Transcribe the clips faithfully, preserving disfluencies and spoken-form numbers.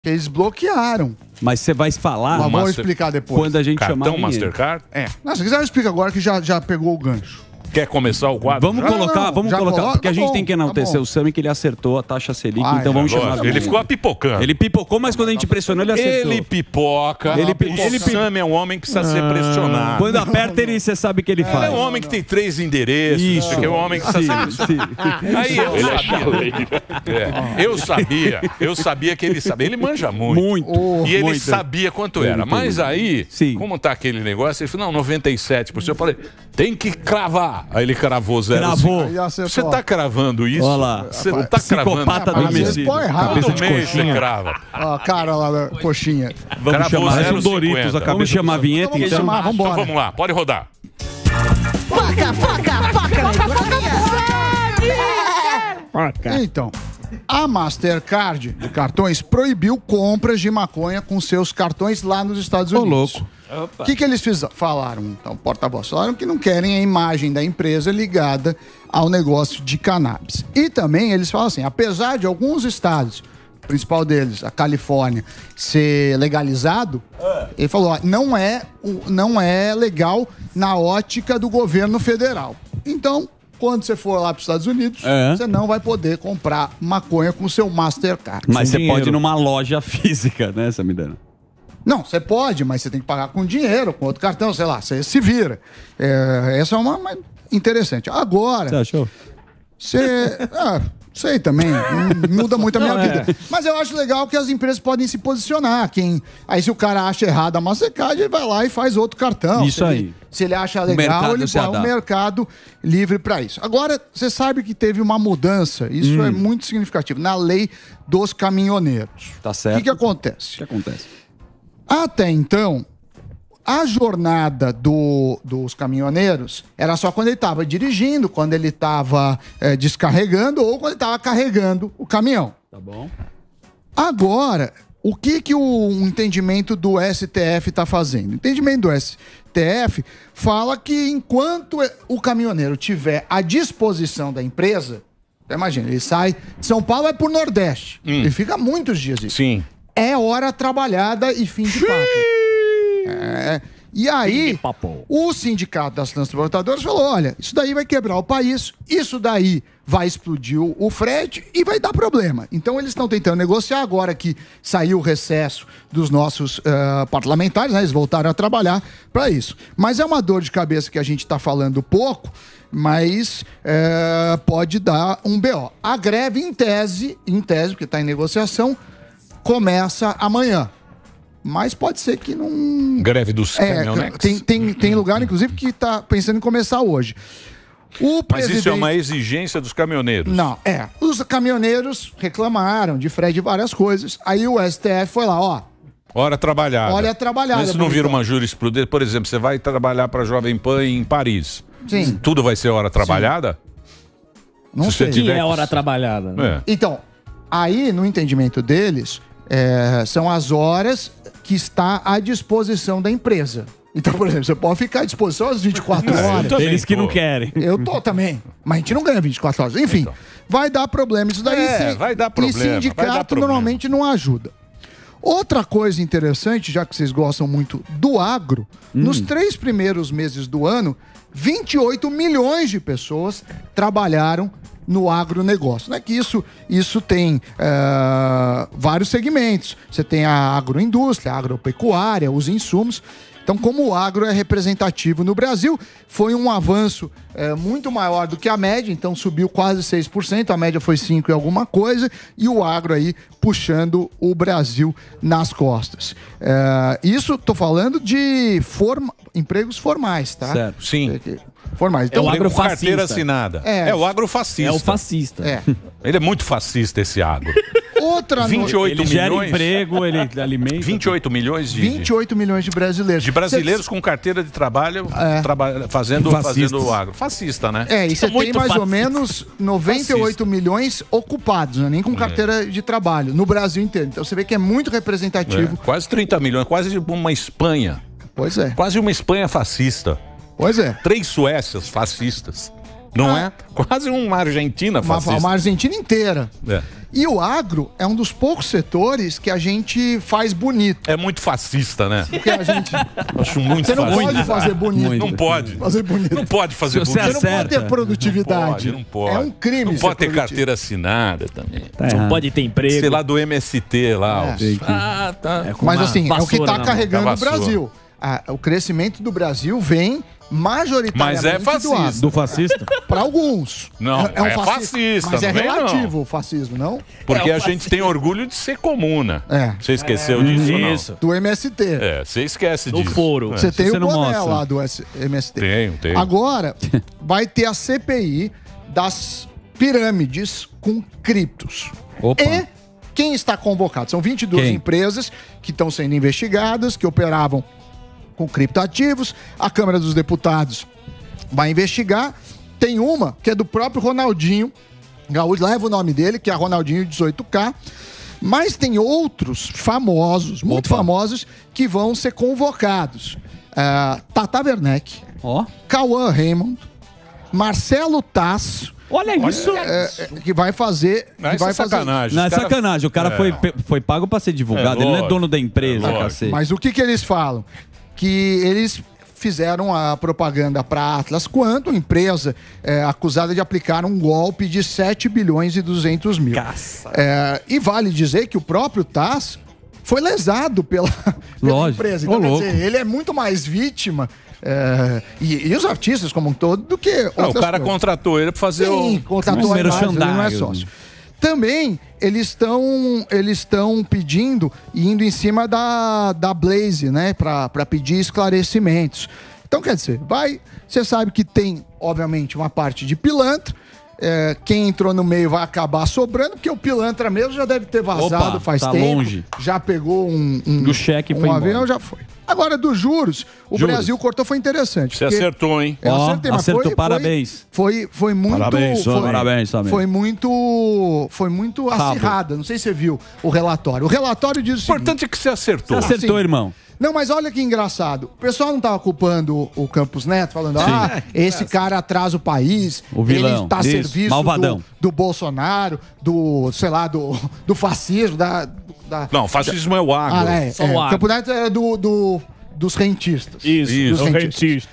Eles bloquearam. Mas você vai falar... Mas vou explicar depois. Quando a gente chamar Cartão Mastercard? É. Não, se quiser eu explico agora que já, já pegou o gancho. Quer começar o quadro? Vamos já? colocar, não, vamos já colocar, coloca? porque a Tá gente bom, tem que enaltecer tá bom. o Sami, que ele acertou a taxa Selic, Vai, então vamos Lógico, chamar... ele ficou apipocando. Ele pipocou, mas quando a gente pressionou, ele acertou. Ele pipoca. Ele Ele, pi- ele o pi- Sam é um homem que precisa ser pressionado. Quando aperta ele, você sabe o que ele Ele faz. é um homem que tem três endereços. Isso. Que é um homem que precisa ser Sim, pressionado. sim. Aí eu Ele é sabia. É, eu sabia. Eu sabia que ele sabia. Ele manja muito. Muito. E ele muito. sabia quanto era. Mas aí, Sim. como tá aquele negócio, ele falou, não, noventa e sete por cento. Eu falei, tem que cravar. Aí ele cravou zero. Cravou. Aí acertou. Você tá cravando isso? Olha lá. Você não tá cravando. Psicopata Ah, mas às vezes adormecido. põe errado. Todo Cabeça de mês você crava. Ó, a cara lá da coxinha. Vamos Cravou chamar, zero um Doritos, a cinquenta. cabeça vamos chamar a vinheta, Vamos então. chamar, Então vambora. vamos lá, pode rodar. Faca, faca, faca na economia. Então, a Mastercard de cartões proibiu compras de maconha com seus cartões lá nos Estados Ô, Unidos. louco. O que, que eles fizeram? Falaram, então, porta-voz, falaram que não querem a imagem da empresa ligada ao negócio de cannabis. E também eles falam assim, apesar de alguns estados, o principal deles, a Califórnia, ser legalizado, ele falou, ó, não é, o- não é legal na ótica do governo federal. Então, quando você for lá para os Estados Unidos, É. você não vai poder comprar maconha com o seu Mastercard. Mas você Sem pode ir dinheiro. numa loja física, né, Samidana? Não, você pode, mas você tem que pagar com dinheiro, com outro cartão, sei lá, você se vira. É, essa é uma, uma interessante. Você Agora, achou? você. Ah, sei também, não muda muito a minha Não, é. vida. Mas eu acho legal que as empresas podem se posicionar. Quem, aí, se o cara acha errado a Mastercard, ele vai lá e faz outro cartão. Isso se ele- aí. se ele acha mercado legal, ele se põe o adapta. mercado livre para isso. Agora, você sabe que teve uma mudança, isso Hum. é muito significativo, na lei dos caminhoneiros. Tá O certo. que, que O acontece? que acontece? Até então, a jornada do- dos caminhoneiros era só quando ele estava dirigindo, quando ele estava descarregando ou quando ele estava carregando o caminhão. Tá bom. Agora, o que, que o entendimento do S T F está fazendo? O entendimento do S T F fala que enquanto o caminhoneiro tiver à disposição da empresa, então imagina, ele sai de São Paulo, vai para o Nordeste. Ele fica muitos dias. aí. Sim. É hora trabalhada e fim de papo. É. E aí, o sindicato das transportadoras falou, olha, isso daí vai quebrar o país, isso daí vai explodir o, o frete e vai dar problema. Então, eles estão tentando negociar agora que saiu o recesso dos nossos eh, parlamentares, né? Eles voltaram a trabalhar para isso. Mas é uma dor de cabeça que a gente está falando pouco, mas eh, pode dar um B O. A greve, em tese, em tese, porque está em negociação, começa amanhã. Mas pode ser que não... Greve dos É, caminhonetes. tem, tem, tem lugar, inclusive, que está pensando em começar hoje. O Mas presidente... isso é uma exigência dos caminhoneiros. Não, é. Os caminhoneiros reclamaram de frete de várias coisas. Aí o S T F foi lá, ó. Hora trabalhada. Hora trabalhada, Mas isso não vira bonitão. uma jurisprudência? Por exemplo, você vai trabalhar para a Jovem Pan em Paris. Sim. Tudo vai ser hora trabalhada? Não Se você sei. tiver Que é que- hora trabalhada. né? É. Então, aí, no entendimento deles, é, são as horas que está à disposição da empresa. Então, por exemplo, você pode ficar à disposição às vinte e quatro É, eu horas. também Eles que tô. não querem. Eu tô também. Mas a gente não ganha vinte e quatro horas. Enfim, vai dar problema. Isso daí É, sim. vai dar problema, E vai dar sindicato problema. normalmente não ajuda. Outra coisa interessante, já que vocês gostam muito do agro, nos três primeiros meses do ano, vinte e oito milhões de pessoas trabalharam no agronegócio. Não é que isso, isso tem eh, vários segmentos. Você tem a agroindústria, a agropecuária, os insumos. Então, como o agro é representativo no Brasil, foi um avanço eh, muito maior do que a média, então subiu quase seis por cento, a média foi cinco por cento e alguma coisa, e o agro aí puxando o Brasil nas costas. Eh, isso, tô falando de forma- empregos formais, tá? Certo. Sim. Formais. É o Então, agro- Com carteira agrofascista. assinada. É. É, o agrofascista. É o fascista. é. Ele é muito fascista, esse agro. Outra no- vinte e oito Ele gera milhões. emprego, ele alimenta. vinte e oito milhões de, vinte e oito milhões de brasileiros. de brasileiros com carteira de trabalho É. traba- fazendo, Fascistas. fazendo o agro. Fascista, né? É, e você tem Muito mais ou fascista. menos noventa e oito milhões ocupados, né? Nem com carteira de trabalho, no Brasil inteiro. Então você vê que é muito É, representativo. quase trinta milhões, quase uma Espanha. Pois é, Quase uma Espanha fascista. pois é. Três Suécias fascistas. Não Ah. é? Quase uma Argentina Uma, fascista. uma Argentina inteira. É. E o agro é um dos poucos setores que a gente faz bonito. É muito fascista, né? Porque a gente. Acho muito Você não fascista. pode fazer bonito. Muito. Não pode. Fazer bonito. Não pode fazer Se você bonito. Você não pode acerta. ter produtividade. Não pode, não pode. É um crime Não ser pode ter produtivo. carteira assinada também. Tá Não errado. pode ter emprego. Sei lá, do M S T lá. É. os- Ah, tá. É com Mas uma assim, é o que vassoura está na mão. carregando Da o vassoura. Brasil. Ah, o crescimento do Brasil vem majoritariamente Mas é do fascista. agro. Do fascista? Para alguns. Não, é fascista, Mas é não vem, não. relativo o fascismo, não? Porque É, o a gente tem orgulho de ser comuna. É. Você esqueceu disso ou não? Isso. Do M S T. É, você esquece Do disso. foro. É. Você tem Você o não boné mostra. lá do S- M S T. Tenho, tenho. Agora, vai ter a C P I das pirâmides com criptos. Opa. E quem está convocado? São vinte e duas Quem? empresas que estão sendo investigadas, que operavam com criptoativos. A Câmara dos Deputados vai investigar. Tem uma que é do próprio Ronaldinho Gaúcho, leva o nome dele, que é Ronaldinho dezoito K. Mas tem outros famosos, muito Opa. famosos, que vão ser convocados. Ah, Tata Werneck, Ó. Cauã Raymond, Marcelo Tasso, Olha isso. é, é, que vai fazer. Não, que isso vai é fazer. sacanagem. Não, é Os cara- sacanagem. O cara É. foi, pe- foi pago pra ser divulgado. É, Ele não é lógico. dono da empresa, É, lógico. cacete. Mas o que, que eles falam? Que eles fizeram a propaganda para Atlas Quanto, empresa é, acusada de aplicar um golpe de sete bilhões e duzentos mil. É, e vale dizer que o próprio Tass foi lesado pela, pela Lógico. empresa. Ô, Então, quer louco. dizer, ele é muito mais vítima, é, e, e os artistas como um todo, do que Não, o outras cara coisas. contratou ele pra fazer Sim, o... contratou Um a imagem, ele não é merchandising. sócio. Também eles estão eles estão pedindo e indo em cima da, da Blaze, né, para pedir esclarecimentos. Então, quer dizer, vai, você sabe que tem, obviamente, uma parte de pilantra. É, quem entrou no meio vai acabar sobrando, porque o pilantra mesmo já deve ter vazado Opa, faz tá tempo. longe. Já pegou um, um, O cheque um foi avião, embora. já foi. Agora, dos juros, o Juros. Brasil cortou, foi interessante. Você porque- acertou, hein? eu Ó, acertei, mas acertou, foi- parabéns. Foi, foi muito. Parabéns, foi, Samir. Parabéns, Samir. Foi muito. Foi muito Rabo. acirrada. Não sei se você viu o relatório. O relatório diz o O seguinte. importante é que você acertou. Você acertou, Sim. irmão. Não, mas olha que engraçado. O pessoal não tava culpando o, o Campos Neto, falando, ah, esse cara atrasa o país. O vilão. Ele tá a Isso. serviço Malvadão. do, do Bolsonaro, do, sei lá, do, do fascismo, da. da Não, fascismo é o agro. ah, é, Só é. o agro. Campos Neto é do, do, dos rentistas. Isso, Isso. Dos o rentistas. rentista.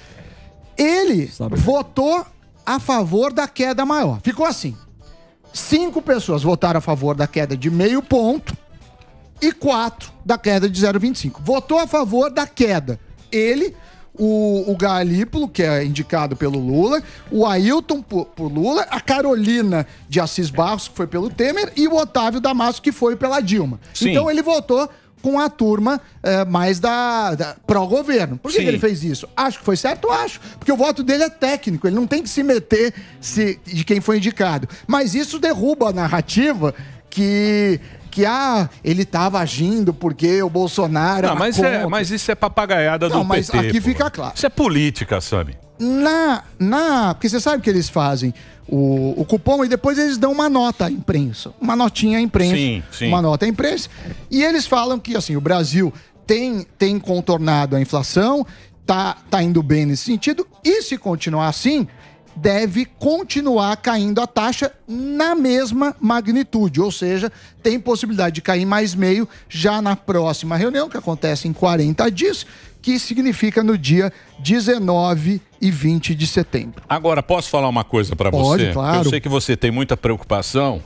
Ele Sabe. votou a favor da queda maior. Ficou assim. Cinco pessoas votaram a favor da queda de meio ponto e quatro da queda de zero vírgula vinte e cinco. Votou a favor da queda. Ele, o, o Galípolo, que é indicado pelo Lula, o Ailton por, por Lula, a Carolina de Assis Barros, que foi pelo Temer, e o Otávio Damasco, que foi pela Dilma. Sim. Então ele votou com a turma eh, mais da, da pró-governo. Por que, Sim. que ele fez isso? Acho que foi certo? Acho. Porque o voto dele é técnico, ele não tem que se meter se, de quem foi indicado. Mas isso derruba a narrativa que, que ah, ele estava agindo porque o Bolsonaro Não, era mas, contra. é, mas isso é papagaiada Não, do mas P T. aqui pô. fica claro. Isso é política, Sami. Na, na, porque você sabe que eles fazem o, o cupom e depois eles dão uma nota à imprensa. Uma notinha à imprensa. Sim, sim. Uma nota à imprensa. E eles falam que assim, o Brasil tem, tem contornado a inflação, tá, tá indo bem nesse sentido, e se continuar assim, deve continuar caindo a taxa na mesma magnitude, ou seja, tem possibilidade de cair mais meio já na próxima reunião, que acontece em quarenta dias, que significa no dia dezenove e vinte de setembro. Agora, posso falar uma coisa pra Pode, você? claro. Eu sei que você tem muita preocupação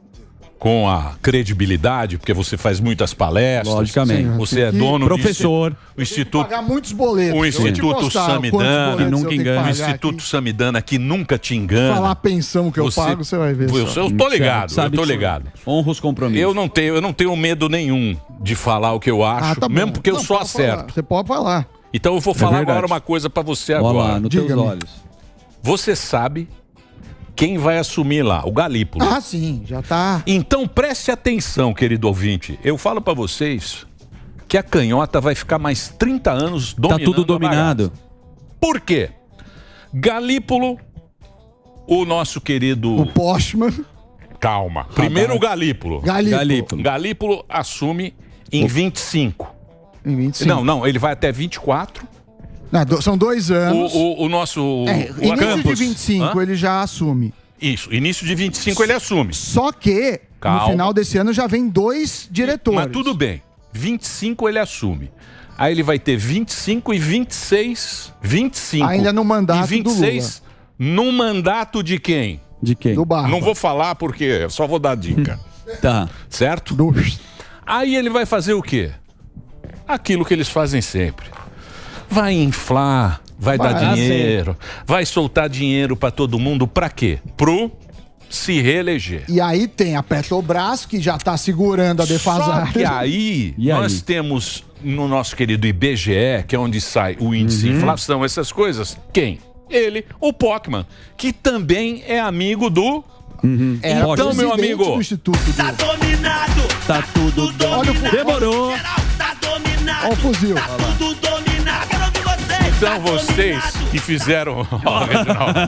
com a credibilidade, porque você faz muitas palestras. Logicamente. Sim, Você é que- dono Professor. do Instituto, o Instituto, Pagar muitos boletos. o Eu vou te Instituto mostrar Samidana, quantos boletos que eu nunca tenho que engana. o pagar Instituto aqui. Samidana, que nunca te engana. Falar a pensão que eu pago, você vai ver. Eu, só. eu tô ligado, Sabe eu tô que- ligado. Honra os compromissos. Eu não tenho, eu não tenho medo nenhum de falar o que eu acho, Ah, tá bom. mesmo porque eu Não, sou pode falar. acerto. Você pode falar. Então eu vou falar verdade. agora uma coisa pra você Olha agora. lá, nos teus Diga-me. olhos. Você sabe quem vai assumir lá, o Galípolo. Ah, sim, já tá. Então preste atenção, querido ouvinte. Eu falo pra vocês que a canhota vai ficar mais trinta anos Tá dominando tudo a dominado. bagaça. Por quê? Galípolo, o nosso querido... O Postman, Calma. Primeiro o Galípolo. Galípolo. Galípolo. Galípolo assume em vinte e cinco. Em vinte e cinco. Não, não, ele vai até vinte e quatro Não, do- são dois anos. O, o, o nosso. É, o início Campos. de vinte e cinco Hã? ele já assume. Isso, início de vinte e cinco ele assume. Só que Calma. no final desse ano já vem dois diretores. Mas tudo bem. vinte e cinco ele assume. Aí ele vai ter vinte e cinco e vinte e seis. vinte e cinco. Ainda no mandato e vinte e seis no mandato de quem? De quem? Do Barba. Não vou falar porque eu só vou dar dica. Tá. Certo? Do... Aí ele vai fazer o quê? Aquilo que eles fazem sempre. Vai inflar, vai, Vai, dar dinheiro, vai soltar dinheiro pra todo mundo. Pra quê? Pro se reeleger. E aí tem a Petrobras, que já tá segurando a Só defasagem. que aí E aí? nós temos no nosso querido I B G E, que é onde sai o índice de inflação, essas coisas, quem? Ele, o Pockman, que também é amigo do... Era Então, meu presidente amigo, do Instituto do... Tá dominado, Tá tudo. Olha o, fu- Demorou. geral tá dominado. olha o fuzil. Tudo dominado. Quero ouvir vocês. então Tá vocês dominado. que fizeram... Ó, Reginaldo.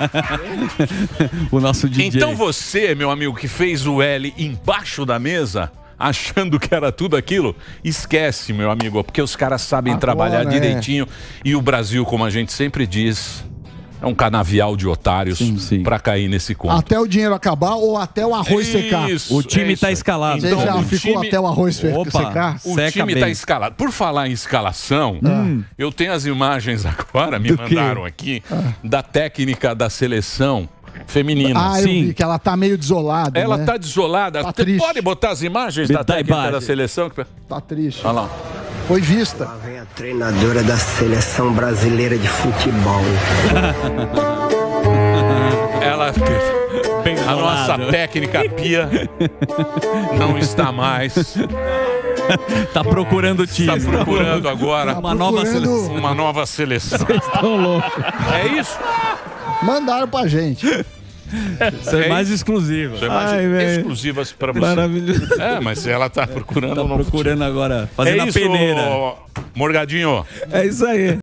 O nosso D J. Então você, meu amigo, que fez o L embaixo da mesa, achando que era tudo aquilo, esquece, meu amigo, porque os caras sabem Agora, trabalhar é. direitinho. E o Brasil, como a gente sempre diz, é um canavial de otários Sim, sim. pra cair nesse conto. Até o dinheiro acabar ou até o arroz secar. Isso, O time é tá isso. escalado. Você Então, já o ficou time- até o arroz fe- Opa. secar? O Seca time bem. tá escalado. Por falar em escalação, eu tenho as imagens agora, me Do quê? mandaram aqui, da técnica da seleção feminina. Ah, eu Sim. vi que ela tá meio desolada, Ela né? tá desolada. Tá Você triste. pode botar as imagens da Tá técnica embaixo. da seleção? Tá triste. Olha lá. Foi vista. Lá vem a treinadora da seleção brasileira de futebol. Ela. A nossa técnica pia não está mais. Tá procurando time. Está procurando agora Uma nova procurando- seleção. uma nova seleção. Tão louco. É isso? Mandaram pra gente. Isso é mais exclusivo. São imagens Ai, velho. exclusivas para você. Maravilhoso. É, mas ela tá procurando. Tá um novo procurando agora. time. Fazendo É a isso, peneira. Morgadinho. É isso aí.